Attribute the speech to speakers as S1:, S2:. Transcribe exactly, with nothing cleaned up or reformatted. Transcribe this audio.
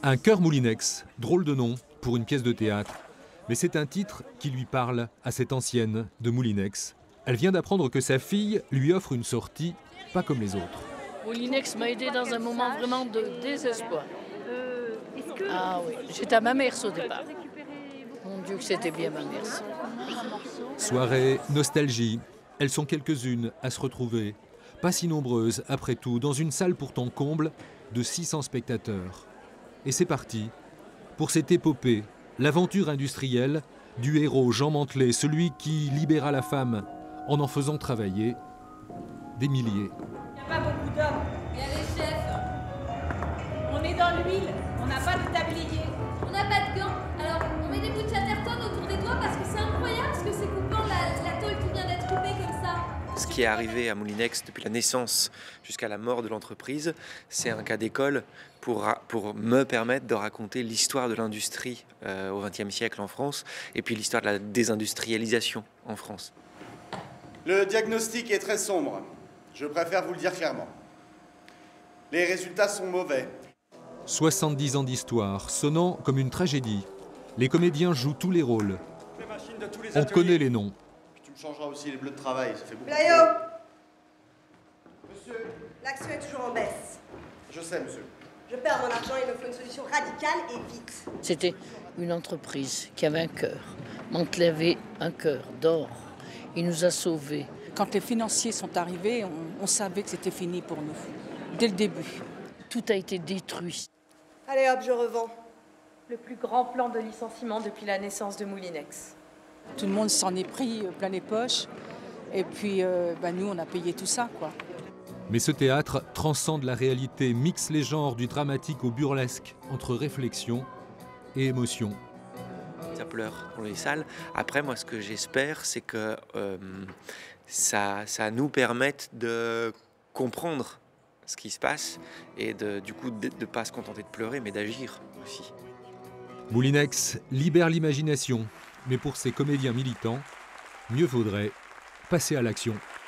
S1: Un chœur Moulinex, drôle de nom pour une pièce de théâtre. Mais c'est un titre qui lui parle à cette ancienne de Moulinex. Elle vient d'apprendre que sa fille lui offre une sortie pas comme les autres.
S2: Moulinex m'a aidé dans un moment vraiment de désespoir. Ah oui, j'étais à Mamers au départ. Mon Dieu que c'était bien Mamers.
S1: Soirée, nostalgie. Elles sont quelques-unes à se retrouver. Pas si nombreuses, après tout, dans une salle pourtant comble de six cents spectateurs. Et c'est parti pour cette épopée, l'aventure industrielle du héros Jean Mantelet, celui qui libéra la femme en en faisant travailler des milliers.
S3: Il n'y a pas beaucoup d'hommes.
S4: Il y a les chefs.
S3: On est dans l'huile, on n'a pas de tablier.
S4: On n'a pas de gants. Alors, on met des bouts de chatterton autour des doigts parce que c'est incroyable ce que c'est coupant la, la tôle qui vient d'être coupée comme ça.
S5: Ce qui est arrivé à Moulinex depuis la naissance jusqu'à la mort de l'entreprise, c'est un cas d'école pour, pour me permettre de raconter l'histoire de l'industrie euh, au vingtième siècle en France et puis l'histoire de la désindustrialisation en France.
S6: Le diagnostic est très sombre. Je préfère vous le dire clairement. Les résultats sont mauvais.
S1: soixante-dix ans d'histoire, sonnant comme une tragédie. Les comédiens jouent tous les rôles. On connaît les noms.
S6: Tu me changeras aussi les bleus de travail, ça fait beaucoup.
S7: Blayo,
S6: Monsieur,
S7: l'action est toujours en baisse.
S6: je sais, monsieur.
S7: Je perds mon argent, il me faut une solution radicale et vite.
S2: C'était une entreprise qui avait un cœur. Mantelet avait un cœur d'or. Il nous a sauvés.
S8: Quand les financiers sont arrivés, on, on savait que c'était fini pour nous, dès le début.
S2: Tout a été détruit.
S7: Allez hop, je revends.
S9: Le plus grand plan de licenciement depuis la naissance de Moulinex.
S8: Tout le monde s'en est pris plein les poches. Et puis, euh, bah, nous, on a payé tout ça, quoi.
S1: Mais ce théâtre transcende la réalité, mixe les genres du dramatique au burlesque, entre réflexion et émotion.
S5: Ça pleure dans les salles. Après, moi, ce que j'espère, c'est que euh, ça, ça nous permette de comprendre ce qui se passe et de, du coup de ne pas se contenter de pleurer, mais d'agir aussi.
S1: Moulinex libère l'imagination, mais pour ces comédiens militants, mieux vaudrait passer à l'action.